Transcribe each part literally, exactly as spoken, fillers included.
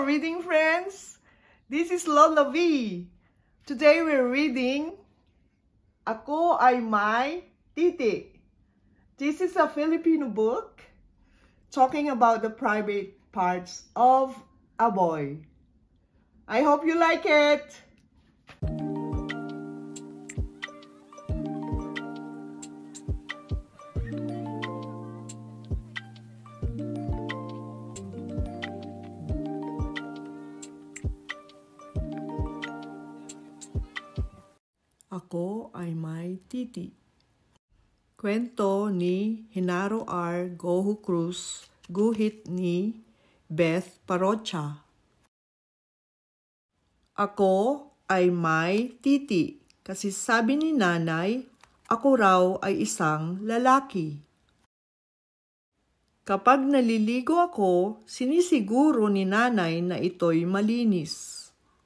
Hello, reading friends. This is Lola V. Today we're reading Ako Ay May Titi. This is a Filipino book talking about the private parts of a boy. I hope you like it. Ako Ay May Titi. Kwento ni Genaro R. Gojo Cruz, guhit ni Beth Parocha. Ako ay may titi kasi sabi ni nanay, ako raw ay isang lalaki. Kapag naliligo ako, sinisiguro ni nanay na ito'y malinis.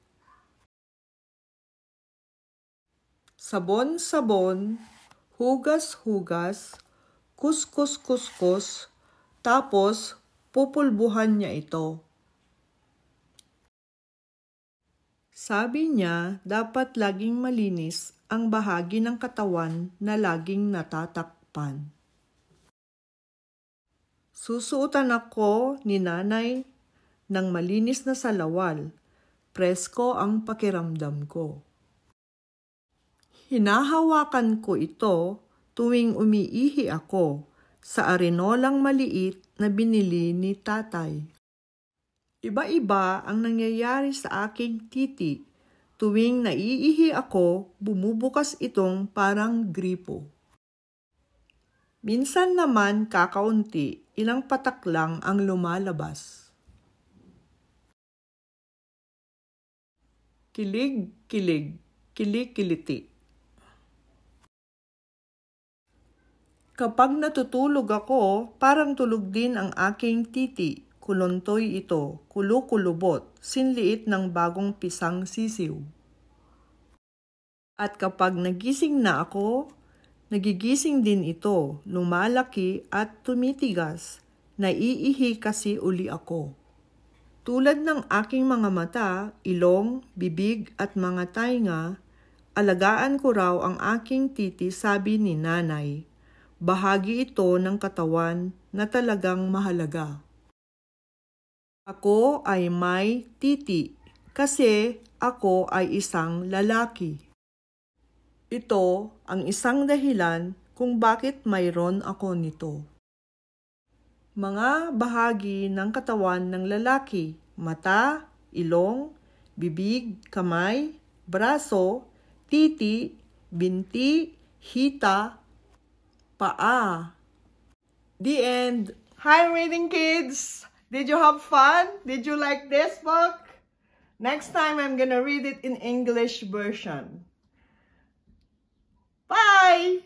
Sabon-sabon, hugas-hugas, kuskus-kuskus, tapos pupulbuhan niya ito. Sabi niya, dapat laging malinis ang bahagi ng katawan na laging natatakpan. Susuotan ako ni nanay ng malinis na salawal, presko ang pakiramdam ko. Hinahawakan ko ito tuwing umiihi ako sa arenolang maliit na binili ni tatay. Iba-iba ang nangyayari sa aking titi. Tuwing naiihi ako, bumubukas itong parang gripo. Minsan naman kakaunti, ilang patak lang ang lumalabas. Kilig-kilig, kilikiliti. Kapag natutulog ako, parang tulog din ang aking titi. Kulontoy ito, kulukulubot, sinliit ng bagong pisang sisiw. At kapag nagising na ako, nagigising din ito, lumalaki at tumitigas. Naiihi kasi uli ako. Tulad ng aking mga mata, ilong, bibig at mga tainga, alagaan ko raw ang aking titi, sabi ni nanay. Bahagi ito ng katawan na talagang mahalaga. Ako ay may titi kasi ako ay isang lalaki. Ito ang isang dahilan kung bakit mayroon ako nito. Mga bahagi ng katawan ng lalaki, mata, ilong, bibig, kamay, braso, titi, binti, hita, paa. The end. Hi, reading kids! Did you have fun? Did you like this book? Next time, I'm gonna read it in English version. Bye!